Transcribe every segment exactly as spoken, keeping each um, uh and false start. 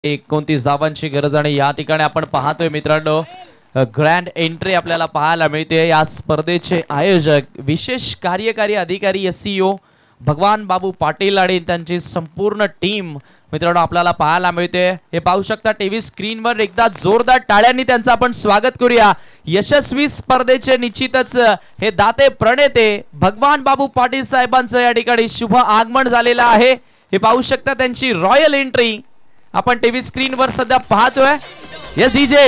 एकोणतीस धावांची गरज आणि या ठिकाणी आपण पाहतोय मित्रांनो ग्रँड एंट्री आपल्याला पाहायला मिळते। या स्पर्धेचे आयोजक विशेष कार्यकारी अधिकारी एसईओ भगवान बाबू पाटील आणि त्यांची संपूर्ण टीम मित्रांनो आपल्याला पाहायला मिळते। हे पाहू शकता टीव्ही स्क्रीनवर। एकदा जोरदार टाळ्यांनी त्यांचं आपण स्वागत करूया। यशस्वी स्पर्धेचे निश्चितच हे दाते प्रणेते भगवान बाबू पाटील साहेबांचं या ठिकाणी शुभ आगमन झालेलं आहे। हे पाहू शकता त्यांची रॉयल एंट्री आपण टीव्ही स्क्रीनवर सध्या पाहतोय। यस डीजे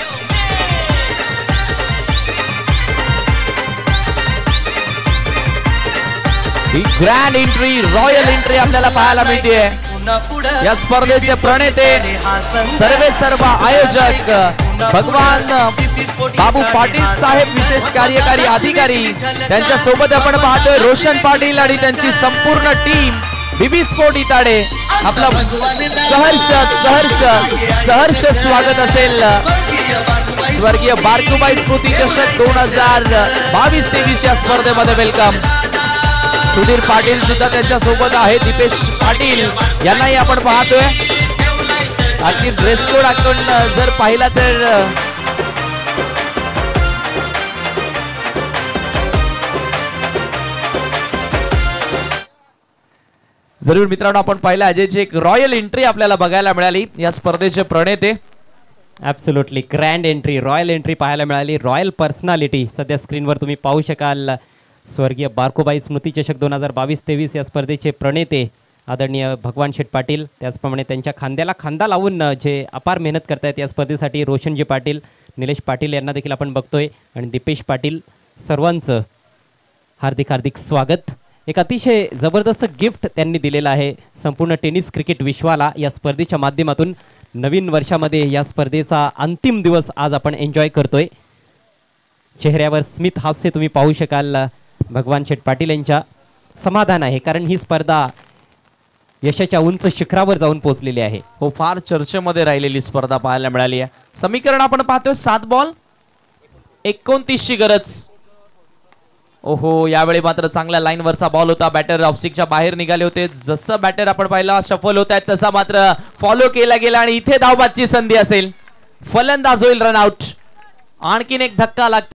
ही ग्रँड एंट्री रॉयल एंट्री आपल्याला पाहायला मिळते। या स्पर्धेचे प्रणेते सर्वे सर्व आयोजक भगवान बाबू पाटील साहेब विशेष कार्यकारी अधिकारी त्यांच्या सोबत आपण पाहतोय रोशन पाटील आणि त्यांची संपूर्ण टीम बीबी स्पोर्ट इताडे। आपला सहर्ष सहर्ष सहर्ष स्वागत असेल स्वर्गीय बारकुबाई स्मृती चषक दोन हजार बावीस तेवीस या स्पर्धेमध्ये। वेलकम सुधीर पाटील सुद्धा त्यांच्या सोबत आहे। दीपेश पाटील यांनाही आपण पाहतोय। अगदी ड्रेस कोड आपण जर पाहिला तर जरूर मित्रांनो आपण पाहिलं अजयची एक रॉयल एंट्री आपल्याला बघायला मिळाली। या स्पर्धेचे प्रणेते absolutely grand entry royal entry पाहायला मिळाली। रॉयल पर्सनॅलिटी सध्या स्क्रीनवर तुम्ही पाहू शकाल। स्वर्गीय बारकुबाई स्मृती चषक दोन हजार बावीस तेवीस या स्पर्धेचे प्रणेते आदरणीय भगवान शेठ पाटील, त्याचप्रमाणे त्यांच्या खांद्याला खांदा लावून जे अपार मेहनत करतायत या स्पर्धेसाठी रोशनजी पाटील, निलेश पाटील यांना देखील आपण बघतोय आणि दीपेश पाटील, सर्वांचं हार्दिक हार्दिक स्वागत। एक अतिशय जबरदस्त गिफ्ट त्यांनी दिलेलं आहे संपूर्ण टेनिस क्रिकेट विश्वाला या स्पर्धेच्या माध्यमातून। नवीन वर्षामध्ये या स्पर्धेचा अंतिम दिवस आज आपण एन्जॉय करतोय। चेहऱ्यावर स्मित हास्य तुम्ही पाहू शकाल भगवान शेठ पाटील यांच्या। समाधान आहे कारण ही स्पर्धा यशाच्या उंच शिखरावर जाऊन पोहोचलेली आहे। हो, फार चर्चेमध्ये राहिलेली स्पर्धा पाहायला मिळाली आहे। समीकरण आपण पाहतोय सात बॉल एकोणतीस ची गरज। ओहो, यावेळी मात्र चांगल्या लाईन वरचा बॉल होता। बॅटर ऑफस्टिकच्या बाहेर निघाले होते। जसं बॅटर आपण पाहिला शफल होत आहेत तसा मात्र फॉलो केला गेला आणि इथे धावबादची संधी असेल। फलंदाज होईल रन आउट। आणखीन एक धक्का लागतो।